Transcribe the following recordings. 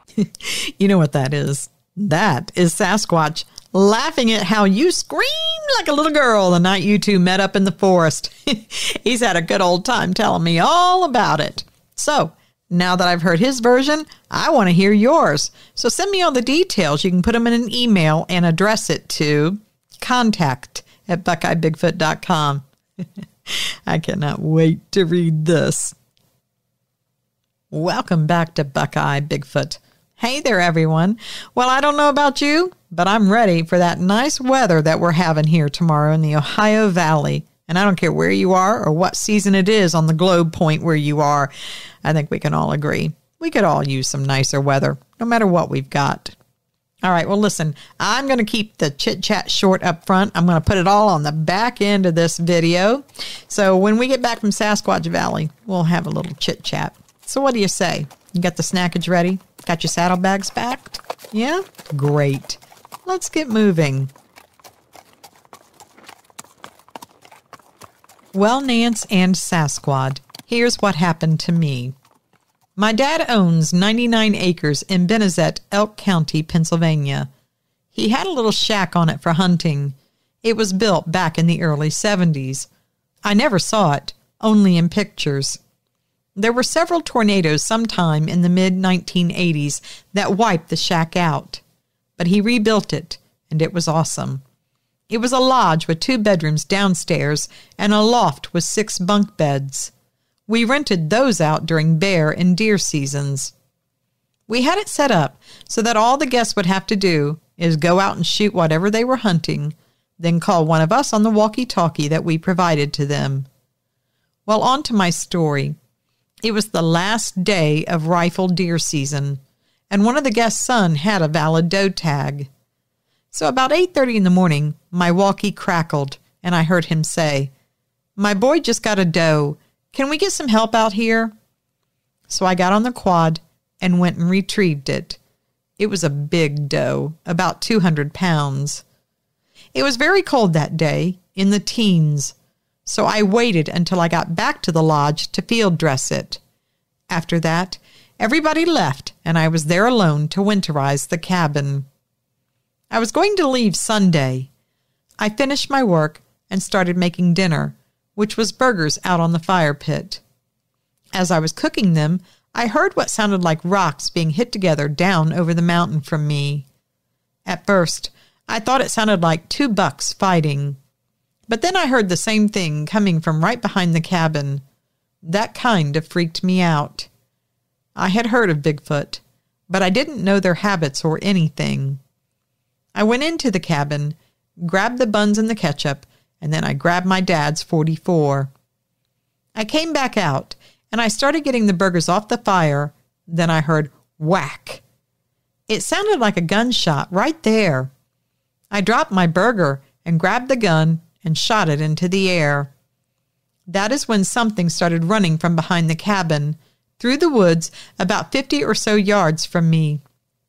You know what that is? That is Sasquatch laughing at how you screamed like a little girl the night you two met up in the forest. He's had a good old time telling me all about it. So, now that I've heard his version, I want to hear yours. So send me all the details. You can put them in an email and address it to contact@BuckeyeBigfoot.com. I cannot wait to read this. Welcome back to Buckeye Bigfoot. Hey there, everyone. Well, I don't know about you, but I'm ready for that nice weather that we're having here tomorrow in the Ohio Valley. And I don't care where you are or what season it is on the globe point where you are. I think we can all agree. We could all use some nicer weather, no matter what we've got. All right, well, listen, I'm going to keep the chit-chat short up front. I'm going to put it all on the back end of this video. So when we get back from Sasquatch Valley, we'll have a little chit-chat. So what do you say? You got the snackage ready? Got your saddlebags packed? Yeah? Great. Let's get moving. Well, Nance and Sasquatch, here's what happened to me. My dad owns 99 acres in Benezet, Elk County, Pennsylvania. He had a little shack on it for hunting. It was built back in the early 70s. I never saw it, only in pictures. There were several tornadoes sometime in the mid-1980s that wiped the shack out. But he rebuilt it, and it was awesome. It was a lodge with 2 bedrooms downstairs and a loft with 6 bunk beds. We rented those out during bear and deer seasons. We had it set up so that all the guests would have to do is go out and shoot whatever they were hunting, then call one of us on the walkie-talkie that we provided to them. Well, on to my story. It was the last day of rifle deer season, and one of the guests' son had a valid doe tag. So about 8:30 in the morning, my walkie crackled, and I heard him say, "My boy just got a doe. Can we get some help out here?" So I got on the quad and went and retrieved it. It was a big doe, about 200 pounds. It was very cold that day, in the teens, so I waited until I got back to the lodge to field dress it. After that, everybody left, and I was there alone to winterize the cabin. I was going to leave Sunday. I finished my work and started making dinner, which was burgers out on the fire pit. As I was cooking them, I heard what sounded like rocks being hit together down over the mountain from me. At first, I thought it sounded like 2 bucks fighting. But then I heard the same thing coming from right behind the cabin. That kind of freaked me out. I had heard of Bigfoot, but I didn't know their habits or anything. I went into the cabin, grabbed the buns and the ketchup, and then I grabbed my dad's .44. I came back out, and I started getting the burgers off the fire. Then I heard whack. It sounded like a gunshot right there. I dropped my burger and grabbed the gun and shot it into the air. That is when something started running from behind the cabin, through the woods about 50 or so yards from me.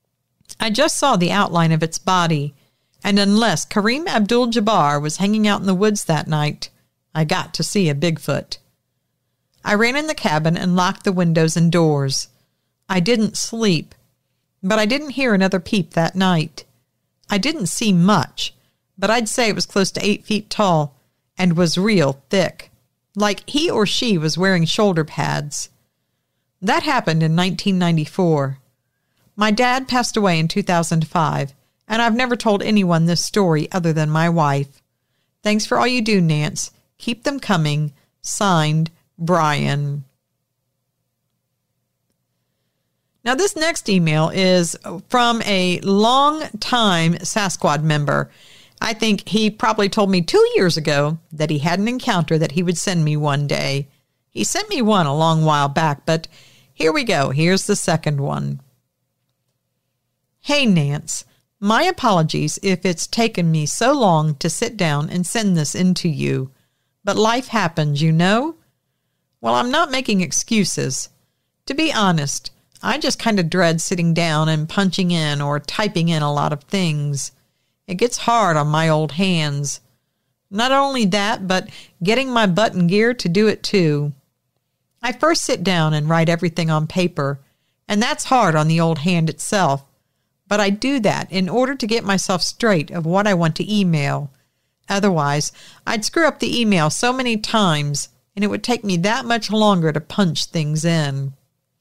I just saw the outline of its body, and unless Kareem Abdul-Jabbar was hanging out in the woods that night, I got to see a Bigfoot. I ran in the cabin and locked the windows and doors. I didn't sleep, but I didn't hear another peep that night. I didn't see much, but I'd say it was close to 8 feet tall and was real thick, like he or she was wearing shoulder pads. That happened in 1994. My dad passed away in 2005, and I've never told anyone this story other than my wife. Thanks for all you do, Nance. Keep them coming. Signed, Brian. Now, this next email is from a long-time Sasquatch member. I think he probably told me 2 years ago that he had an encounter that he would send me one day. He sent me one a long while back, but here we go. Here's the second one. Hey, Nance. My apologies if it's taken me so long to sit down and send this in to you, but life happens, you know? Well, I'm not making excuses. To be honest, I just kind of dread sitting down and punching in or typing in a lot of things. It gets hard on my old hands. Not only that, but getting my butt in gear to do it too. I first sit down and write everything on paper, And that's hard on the old hand itself. But I do that in order to get myself straight of what I want to email. Otherwise, I'd screw up the email so many times, and it would take me that much longer to punch things in.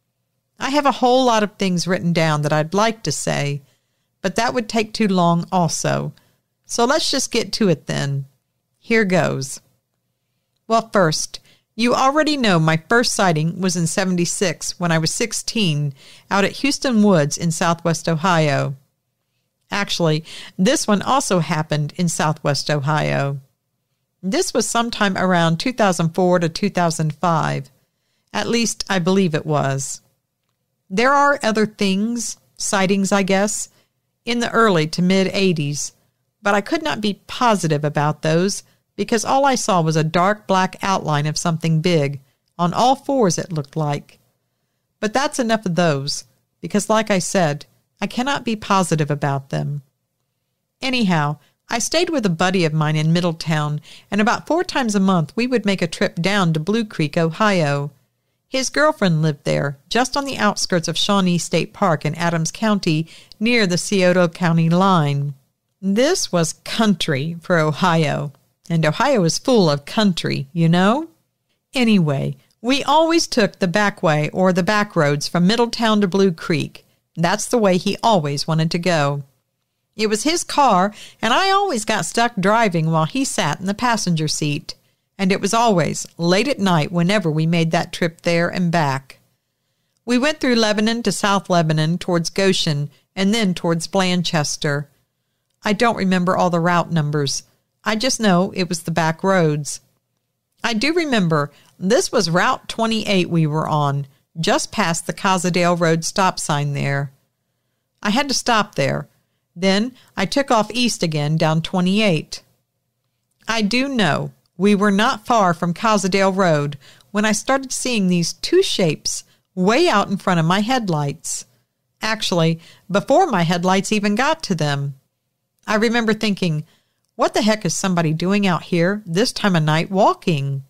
I have a whole lot of things written down that I'd like to say, but that would take too long also. So let's just get to it then. Here goes. Well, first, you already know my first sighting was in '76 when I was 16 out at Houston Woods in southwest Ohio. Actually, this one also happened in southwest Ohio. This was sometime around 2004 to 2005. At least I believe it was. There are other sightings, I guess, in the early to mid-'80s, but I could not be positive about those because all I saw was a dark black outline of something big, on all fours it looked like. But that's enough of those, because like I said, I cannot be positive about them. Anyhow, I stayed with a buddy of mine in Middletown, and about 4 times a month we would make a trip down to Blue Creek, Ohio. His girlfriend lived there, just on the outskirts of Shawnee State Park in Adams County, near the Scioto County line. This was country for Ohio, and Ohio is full of country, you know? Anyway, we always took the back way or the back roads from Middletown to Blue Creek. That's the way he always wanted to go. It was his car, and I always got stuck driving while he sat in the passenger seat. And it was always late at night whenever we made that trip there and back. We went through Lebanon to South Lebanon towards Goshen and then towards Blanchester. I don't remember all the route numbers. I just know it was the back roads. I do remember this was Route 28 we were on, just past the Cazadale Road stop sign there. I had to stop there. Then I took off east again down 28. I do know we were not far from Cazadale Road when I started seeing these 2 shapes way out in front of my headlights. Actually, before my headlights even got to them. I remember thinking, what the heck is somebody doing out here this time of night walking?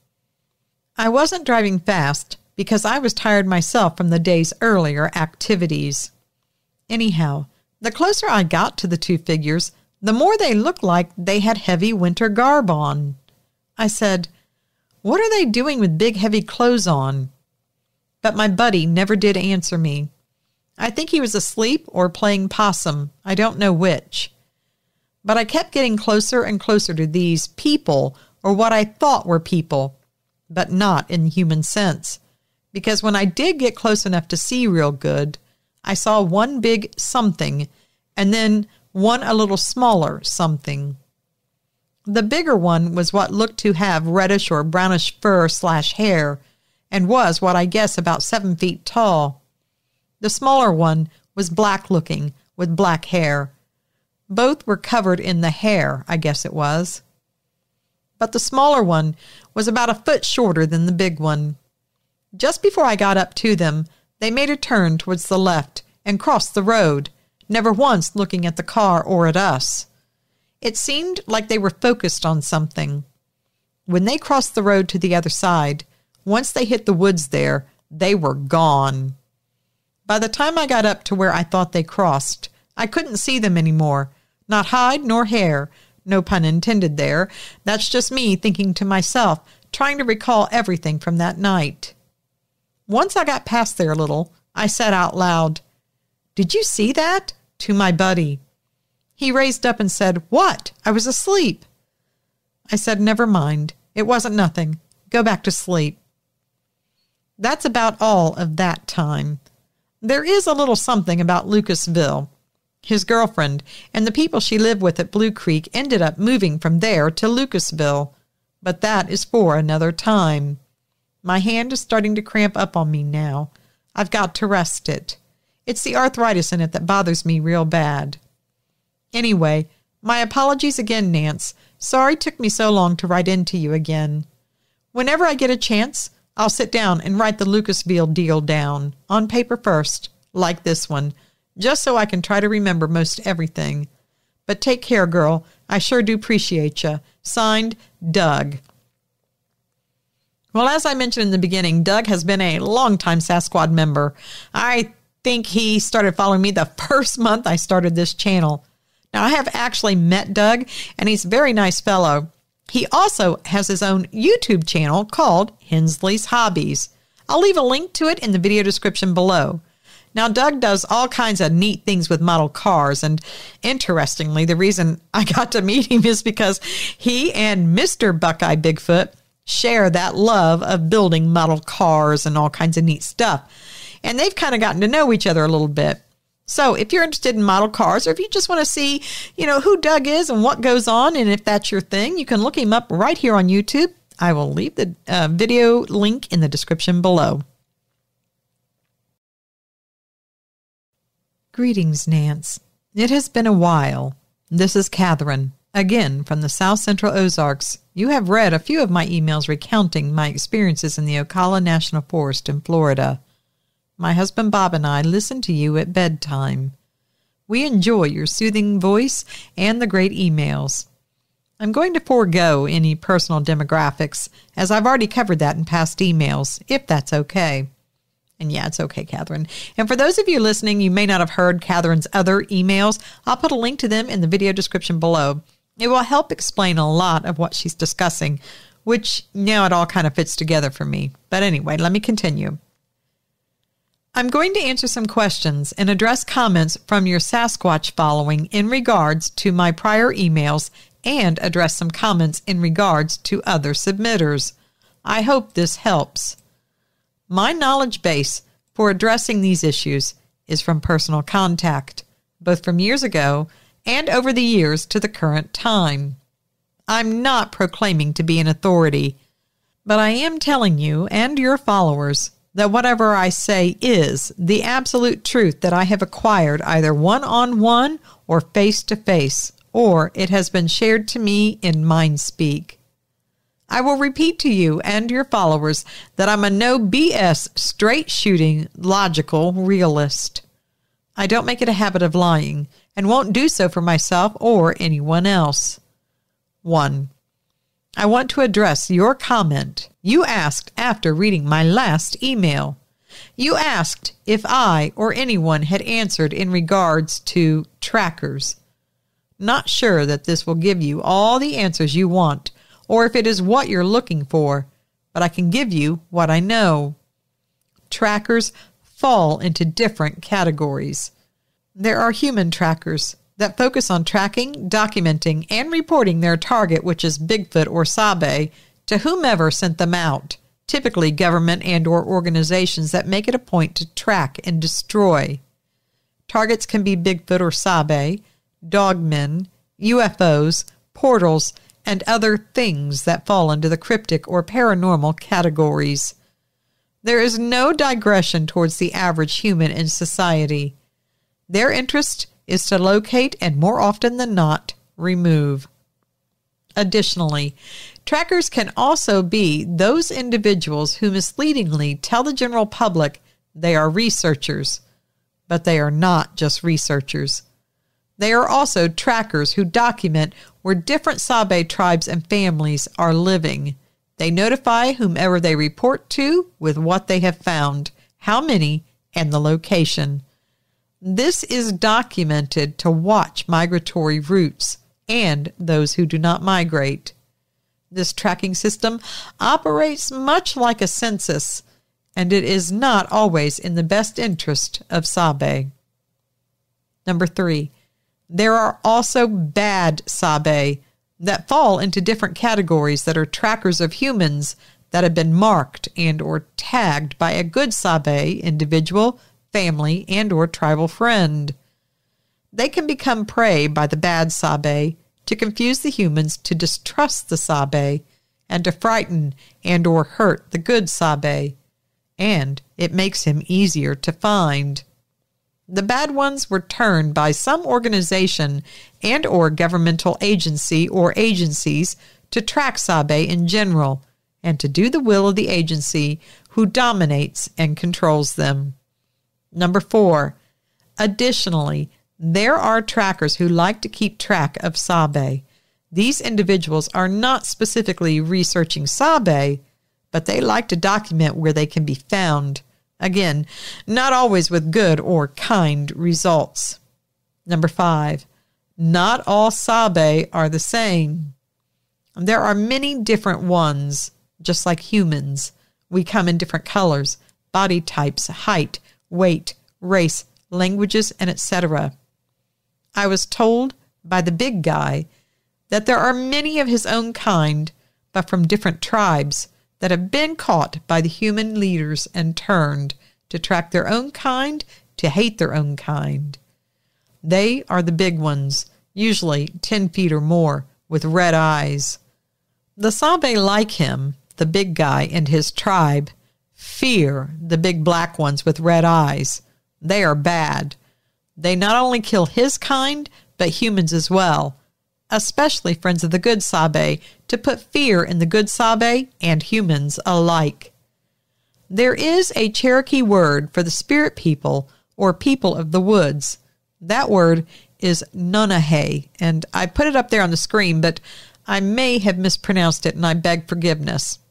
I wasn't driving fast because I was tired myself from the day's earlier activities. Anyhow, the closer I got to the 2 figures, the more they looked like they had heavy winter garb on. I said, what are they doing with big heavy clothes on? But my buddy never did answer me. I think he was asleep or playing possum. I don't know which. But I kept getting closer and closer to these people, or what I thought were people, but not in the human sense. Because when I did get close enough to see real good, I saw one big something, and then one a little smaller something. The bigger one was what looked to have reddish or brownish fur/hair, and was what I guess about 7 feet tall. The smaller one was black-looking, with black hair. Both were covered in the hair, I guess it was. But the smaller one was about a foot shorter than the big one. Just before I got up to them, they made a turn towards the left and crossed the road, never once looking at the car or at us. It seemed like they were focused on something. When they crossed the road to the other side, once they hit the woods there, they were gone. By the time I got up to where I thought they crossed, I couldn't see them anymore, not hide nor hair, no pun intended there. That's just me thinking to myself, trying to recall everything from that night. Once I got past there a little, I said out loud, "Did you see that?" to my buddy. He raised up and said, "What? I was asleep." I said, "Never mind. It wasn't nothing. Go back to sleep." That's about all of that time. There is a little something about Lucasville. His girlfriend and the people she lived with at Blue Creek ended up moving from there to Lucasville, but that is for another time. My hand is starting to cramp up on me now. I've got to rest it. It's the arthritis in it that bothers me real bad. Anyway, my apologies again, Nance. Sorry it took me so long to write in to you again. Whenever I get a chance, I'll sit down and write the Lucasville deal down, on paper first, like this one, just so I can try to remember most everything. But take care, girl. I sure do appreciate you. Signed, Doug. Well, as I mentioned in the beginning, Doug has been a longtime Sasquatch member. I think he started following me the first month I started this channel. Now, I have actually met Doug, and he's a very nice fellow. He also has his own YouTube channel called Hensley's Hobbies. I'll leave a link to it in the video description below. Now, Doug does all kinds of neat things with model cars, and interestingly, the reason I got to meet him is because he and Mr. Buckeye Bigfoot share that love of building model cars and all kinds of neat stuff. And they've kind of gotten to know each other a little bit. So if you're interested in model cars, or if you just want to see, who Doug is and what goes on, and if that's your thing, you can look him up right here on YouTube. I will leave the video link in the description below. Greetings, Nance. It has been a while. This is Catherine, again from the South Central Ozarks. You have read a few of my emails recounting my experiences in the Ocala National Forest in Florida. My husband Bob and I listen to you at bedtime. We enjoy your soothing voice and the great emails. I'm going to forego any personal demographics, as I've already covered that in past emails, if that's okay. And yeah, it's okay, Catherine. And for those of you listening, you may not have heard Catherine's other emails. I'll put a link to them in the video description below. It will help explain a lot of what she's discussing, which now it all kind of fits together for me. But anyway, let me continue. I'm going to answer some questions and address comments from your Sasquatch following in regards to my prior emails, and address some comments in regards to other submitters. I hope this helps. My knowledge base for addressing these issues is from personal contact, both from years ago and over the years to the current time. I'm not proclaiming to be an authority, but I am telling you and your followers that whatever I say is the absolute truth that I have acquired either one-on-one or face-to-face, or it has been shared to me in MindSpeak. I will repeat to you and your followers that I'm a no BS, straight-shooting, logical realist. I don't make it a habit of lying, and won't do so for myself or anyone else. 1. I want to address your comment you asked after reading my last email. You asked if I or anyone had answered in regards to trackers. Not sure that this will give you all the answers you want, or if it is what you're looking for, but I can give you what I know. Trackers fall into different categories. There are human trackers that focus on tracking, documenting, and reporting their target, which is Bigfoot or Sabe, to whomever sent them out, typically government and or organizations that make it a point to track and destroy. Targets can be Bigfoot or Sabe, dogmen, UFOs, portals, and other things that fall into the cryptic or paranormal categories. There is no digression towards the average human in society. Their interest is to locate and, more often than not, remove. Additionally, trackers can also be those individuals who misleadingly tell the general public they are researchers, but they are not just researchers. They are also trackers who document where different Sabe tribes and families are living. They notify whomever they report to with what they have found, how many, and the location. This is documented to watch migratory routes and those who do not migrate. This tracking system operates much like a census, and it is not always in the best interest of Sabe. Number 3, there are also bad Sabe that fall into different categories that are trackers of humans that have been marked and or tagged by a good Sabe individual, family, and or tribal friend. They can become prey by the bad Sabe to confuse the humans to distrust the Sabe and to frighten and or hurt the good Sabe, and it makes him easier to find. The bad ones were turned by some organization and or governmental agency or agencies to track Sabe in general and to do the will of the agency who dominates and controls them. Number 4, additionally, there are trackers who like to keep track of Sabe. These individuals are not specifically researching Sabe, but they like to document where they can be found. Again, not always with good or kind results. Number 5, not all Sabe are the same. There are many different ones, just like humans. We come in different colors, body types, height, weight, race, languages, and etc. I was told by the big guy that there are many of his own kind, but from different tribes, that have been caught by the human leaders and turned to track their own kind to hate their own kind. They are the big ones, usually 10 feet or more, with red eyes. The Sabe like him, the big guy and his tribe, fear the big black ones with red eyes. They are bad. They not only kill his kind, but humans as well, especially friends of the good Sabe, to put fear in the good Sabe and humans alike. There is a Cherokee word for the spirit people or people of the woods. That word is Nanahe, and I put it up there on the screen, but I may have mispronounced it, and I beg forgiveness.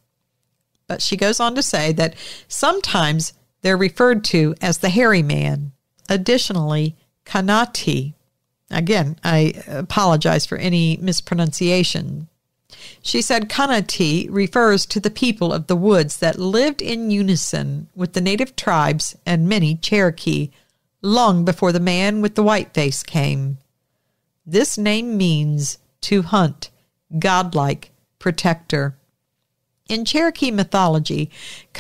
But she goes on to say that sometimes they're referred to as the hairy man. Additionally, Kanati. Again, I apologize for any mispronunciation. She said Kanati refers to the people of the woods that lived in unison with the native tribes and many Cherokee long before the man with the white face came. This name means to hunt, godlike, protector. In Cherokee mythology,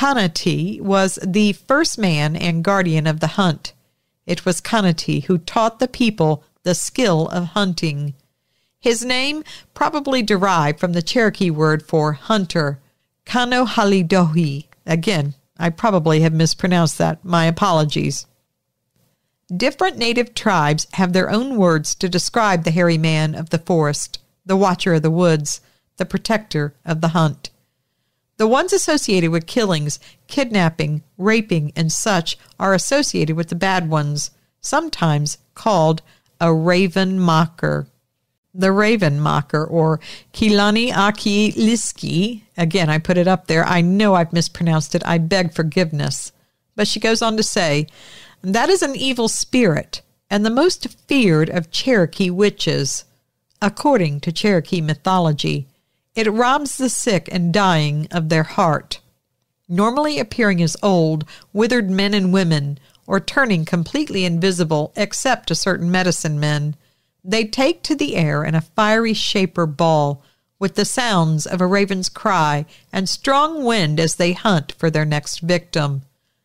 Kanati was the first man and guardian of the hunt. It was Kanati who taught the people the skill of hunting. His name probably derived from the Cherokee word for hunter, Kanohalidohi. Again, I probably have mispronounced that. My apologies. Different native tribes have their own words to describe the hairy man of the forest, the watcher of the woods, the protector of the hunt. The ones associated with killings, kidnapping, raping, and such are associated with the bad ones, sometimes called a raven mocker. The raven mocker, or Kilani Aki Liski, again, I put it up there. I know I've mispronounced it. I beg forgiveness. But she goes on to say, that is an evil spirit and the most feared of Cherokee witches. According to Cherokee mythology, it robs the sick and dying of their heart, normally appearing as old, withered men and women, or turning completely invisible except to certain medicine men. They take to the air in a fiery shape or ball, with the sounds of a raven's cry and strong wind as they hunt for their next victim.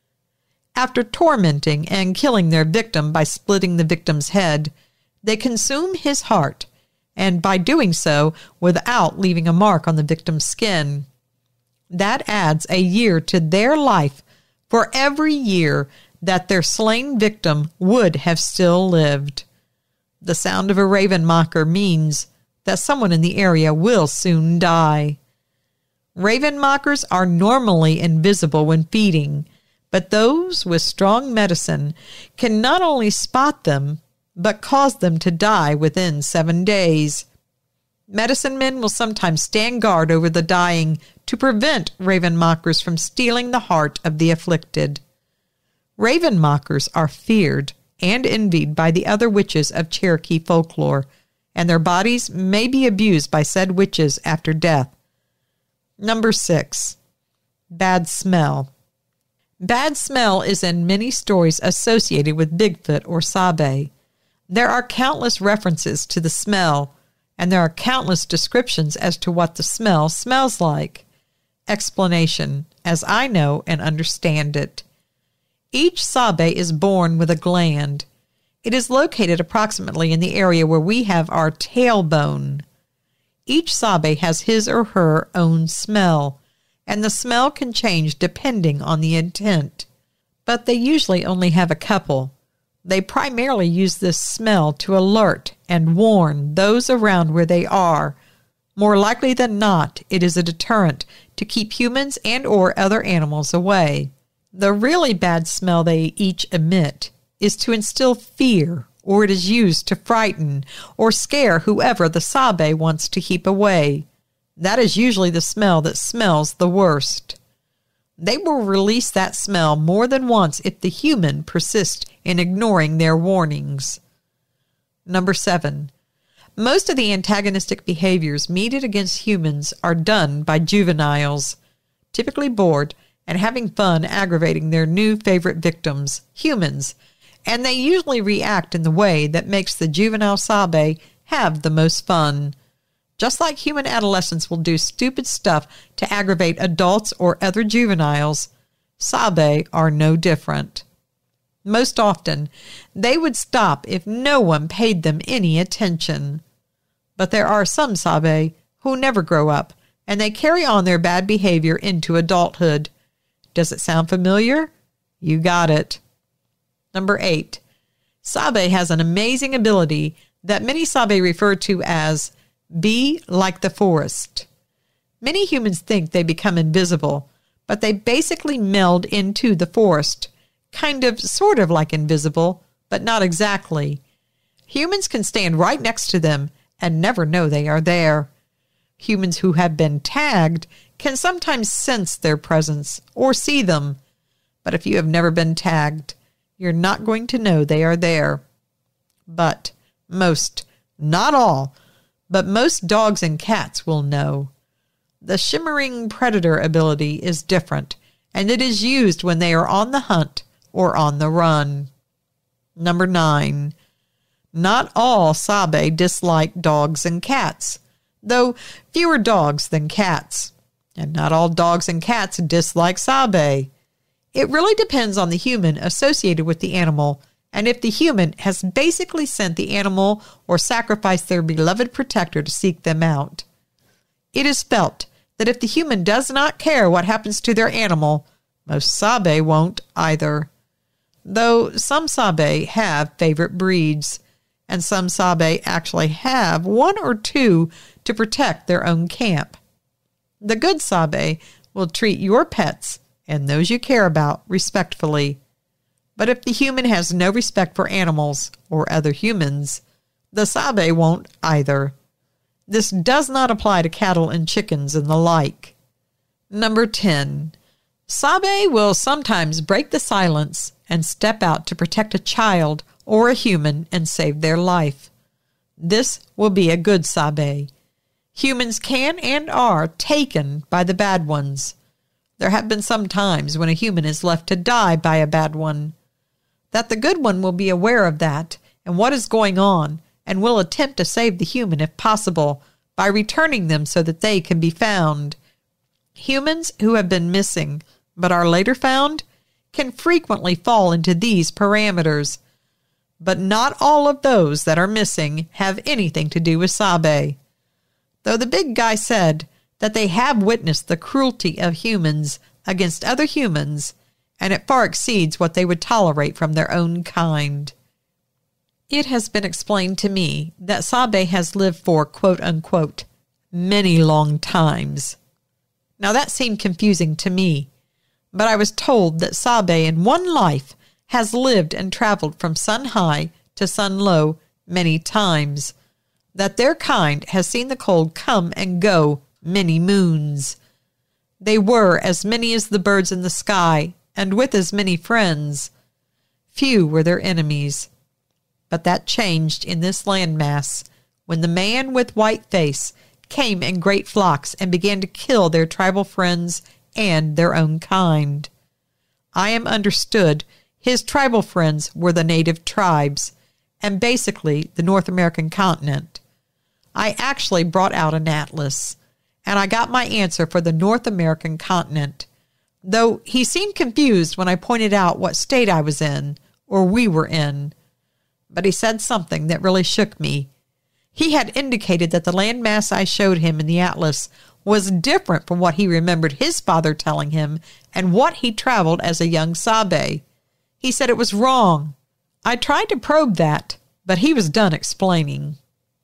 After tormenting and killing their victim by splitting the victim's head, they consume his heart, and by doing so without leaving a mark on the victim's skin. That adds a year to their life for every year that their slain victim would have still lived. The sound of a raven mocker means that someone in the area will soon die. Raven mockers are normally invisible when feeding, but those with strong medicine can not only spot them, but cause them to die within 7 days. Medicine men will sometimes stand guard over the dying to prevent raven mockers from stealing the heart of the afflicted. Raven mockers are feared and envied by the other witches of Cherokee folklore, and their bodies may be abused by said witches after death. Number 6, bad smell. Bad smell is in many stories associated with Bigfoot or Sabe. There are countless references to the smell, and there are countless descriptions as to what the smell smells like. Explanation, as I know and understand it. Each Sabe is born with a gland. It is located approximately in the area where we have our tailbone. Each Sabe has his or her own smell, and the smell can change depending on the intent. But they usually only have a couple. They primarily use this smell to alert and warn those around where they are. More likely than not, it is a deterrent to keep humans and or other animals away. The really bad smell they each emit is to instill fear, or it is used to frighten or scare whoever the Sabe wants to keep away. That is usually the smell that smells the worst. They will release that smell more than once if the human persists in ignoring their warnings. Number 7. Most of the antagonistic behaviors meted against humans are done by juveniles, typically bored and having fun aggravating their new favorite victims, humans, and they usually react in the way that makes the juvenile Sabe have the most fun. Just like human adolescents will do stupid stuff to aggravate adults or other juveniles, Sabe are no different. Most often, they would stop if no one paid them any attention. But there are some Sabe who never grow up, and they carry on their bad behavior into adulthood. Does it sound familiar? You got it. Number 8. Sabe has an amazing ability that many Sabe refer to as be like the forest. Many humans think they become invisible, but they basically meld into the forest, sort of like invisible, but not exactly. Humans can stand right next to them and never know they are there. Humans who have been tagged can sometimes sense their presence or see them, but if you have never been tagged, you're not going to know they are there. But most, not all, but most dogs and cats will know. The shimmering predator ability is different, and it is used when they are on the hunt or on the run. Number 9. Not all Sabe dislike dogs and cats, though fewer dogs than cats. And not all dogs and cats dislike Sabe. It really depends on the human associated with the animal, and if the human has basically sent the animal or sacrificed their beloved protector to seek them out. It is felt that if the human does not care what happens to their animal, most Sabe won't either. Though some Sabe have favorite breeds, and some Sabe actually have one or two to protect their own camp. The good Sabe will treat your pets and those you care about respectfully. But if the human has no respect for animals or other humans, the Sabe won't either. This does not apply to cattle and chickens and the like. Number 10. Sabe will sometimes break the silence and step out to protect a child or a human and save their life. This will be a good Sabe. Humans can and are taken by the bad ones. There have been some times when a human is left to die by a bad one. That the good one will be aware of that and what is going on and will attempt to save the human if possible by returning them so that they can be found. Humans who have been missing but are later found can frequently fall into these parameters. But not all of those that are missing have anything to do with Sabe. Though the big guy said that they have witnessed the cruelty of humans against other humans, and it far exceeds what they would tolerate from their own kind. It has been explained to me that Sabe has lived for, quote-unquote, many long times. Now that seemed confusing to me, but I was told that Sabe in one life has lived and traveled from sun high to sun low many times, that their kind has seen the cold come and go many moons. They were as many as the birds in the sky, and with as many friends. Few were their enemies. But that changed in this landmass when the man with white face came in great flocks and began to kill their tribal friends and their own kind. I am understood his tribal friends were the native tribes, and basically the North American continent. I actually brought out an atlas, and I got my answer for the North American continent, though he seemed confused when I pointed out what state I was in, or we were in. But he said something that really shook me. He had indicated that the landmass I showed him in the atlas was different from what he remembered his father telling him and what he traveled as a young Sabe. He said it was wrong. I tried to probe that, but he was done explaining.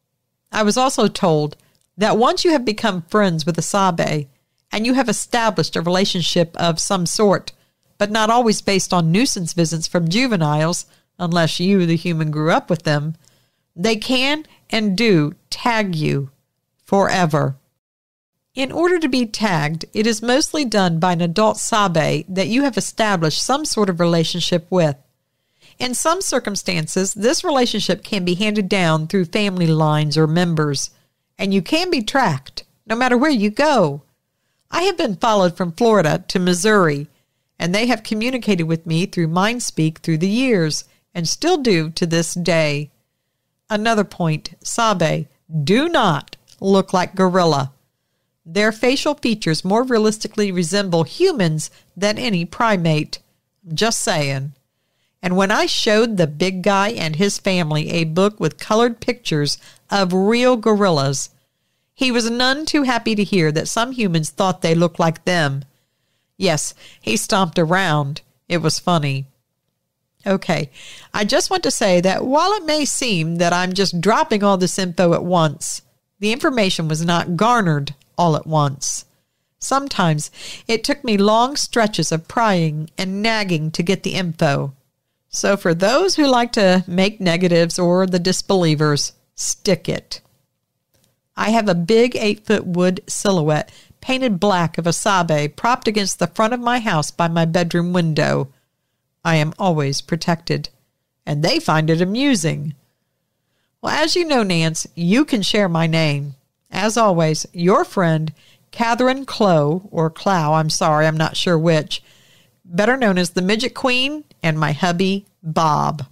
I was also told that once you have become friends with a Sabe, and you have established a relationship of some sort, but not always based on nuisance visits from juveniles, unless you, the human, grew up with them, they can and do tag you forever. In order to be tagged, it is mostly done by an adult Sabe that you have established some sort of relationship with. In some circumstances, this relationship can be handed down through family lines or members, and you can be tracked no matter where you go. I have been followed from Florida to Missouri, and they have communicated with me through MindSpeak through the years, and still do to this day. Another point, Sabe do not look like gorilla. Their facial features more realistically resemble humans than any primate. Just saying. And when I showed the big guy and his family a book with colored pictures of real gorillas, he was none too happy to hear that some humans thought they looked like them. Yes, he stomped around. It was funny. Okay, I just want to say that while it may seem that I'm just dropping all this info at once, the information was not garnered all at once. Sometimes it took me long stretches of prying and nagging to get the info. So for those who like to make negatives or the disbelievers, stick it. I have a big 8-foot wood silhouette painted black of a Sabe propped against the front of my house by my bedroom window. I am always protected, and they find it amusing. Well, as you know, Nance, you can share my name. As always, your friend, Catherine Clow, or Clow, I'm not sure which, better known as the Midget Queen, and my hubby, Bob.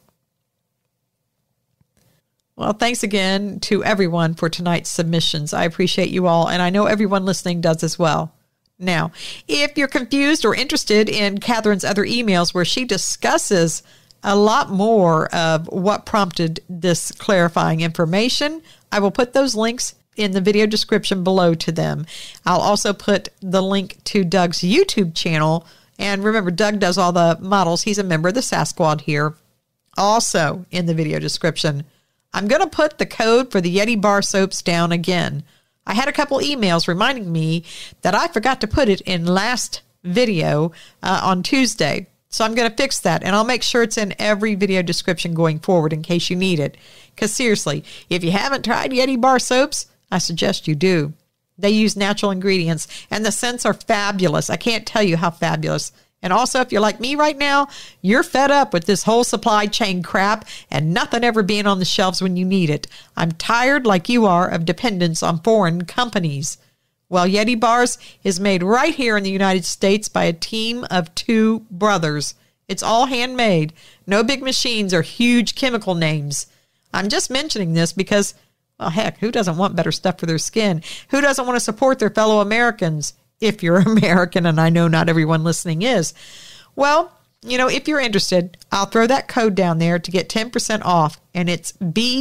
Well, thanks again to everyone for tonight's submissions. I appreciate you all, and I know everyone listening does as well. Now, if you're confused or interested in Catherine's other emails where she discusses a lot more of what prompted this clarifying information, I will put those links in the video description below to them. I'll also put the link to Doug's YouTube channel. And remember, Doug does all the models. He's a member of the Sasquad here. Also in the video description. I'm going to put the code for the Yeti bar soaps down again. I had a couple emails reminding me that I forgot to put it in last video on Tuesday. So I'm going to fix that, and I'll make sure it's in every video description going forward in case you need it. Because seriously, if you haven't tried Yeti bar soaps, I suggest you do. They use natural ingredients, and the scents are fabulous. I can't tell you how fabulous. And also, if you're like me right now, you're fed up with this whole supply chain crap and nothing ever being on the shelves when you need it. I'm tired, like you are, of dependence on foreign companies. Well, Yeti Bars is made right here in the United States by a team of 2 brothers. It's all handmade. No big machines or huge chemical names. I'm just mentioning this because, well, heck, who doesn't want better stuff for their skin? Who doesn't want to support their fellow Americans? If you're American, and I know not everyone listening is. Well, if you're interested, I'll throw that code down there to get 10% off, and it's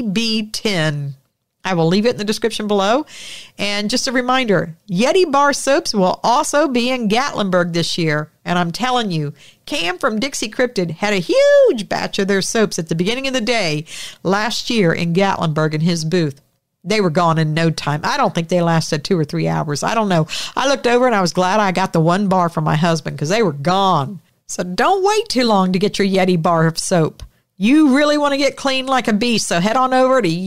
BB10. I will leave it in the description below. And just a reminder, Yeti Bar Soaps will also be in Gatlinburg this year. And I'm telling you, Cam from Dixie Cryptid had a huge batch of their soaps at the beginning of the day last year in Gatlinburg in his booth. They were gone in no time. I don't think they lasted 2 or 3 hours. I don't know. I looked over and I was glad I got the 1 bar from my husband because they were gone. So don't wait too long to get your Yeti bar of soap. You really want to get clean like a beast, so head on over to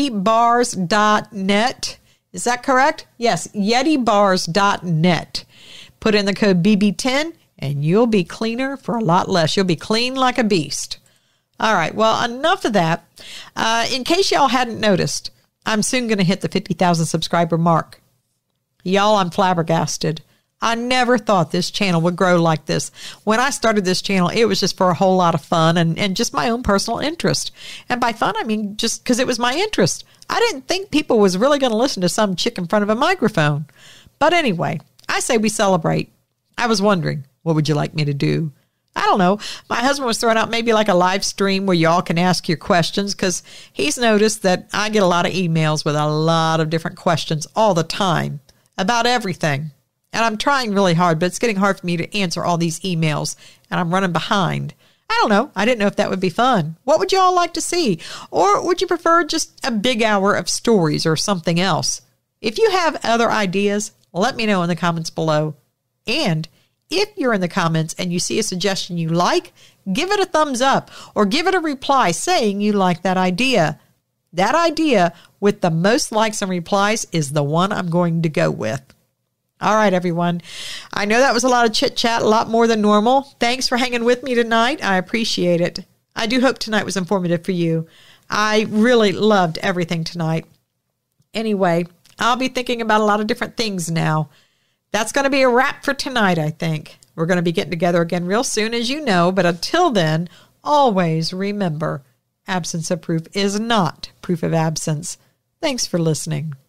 YetiBars.net. Is that correct? Yes, YetiBars.net. Put in the code BB10 and you'll be cleaner for a lot less. You'll be clean like a beast. All right, well, enough of that. In case y'all hadn't noticed, I'm soon going to hit the 50,000 subscriber mark. Y'all, I'm flabbergasted. I never thought this channel would grow like this. When I started this channel, it was just for a whole lot of fun and just my own personal interest. And by fun, I mean just because it was my interest. I didn't think people was really going to listen to some chick in front of a microphone. But anyway, I say we celebrate. I was wondering, what would you like me to do? I don't know. My husband was throwing out maybe like a live stream where y'all can ask your questions because he's noticed that I get a lot of emails with a lot of different questions all the time about everything. And I'm trying really hard, but it's getting hard for me to answer all these emails and I'm running behind. I don't know. I didn't know if that would be fun. What would you all like to see? Or would you prefer just a big hour of stories or something else? If you have other ideas, let me know in the comments below. And if you're in the comments and you see a suggestion you like, give it a thumbs up or give it a reply saying you like that idea. That idea with the most likes and replies is the one I'm going to go with. All right, everyone. I know that was a lot of chit-chat, a lot more than normal. Thanks for hanging with me tonight. I appreciate it. I do hope tonight was informative for you. I really loved everything tonight. Anyway, I'll be thinking about a lot of different things now. That's going to be a wrap for tonight, I think. We're going to be getting together again real soon, as you know. But until then, always remember, absence of proof is not proof of absence. Thanks for listening.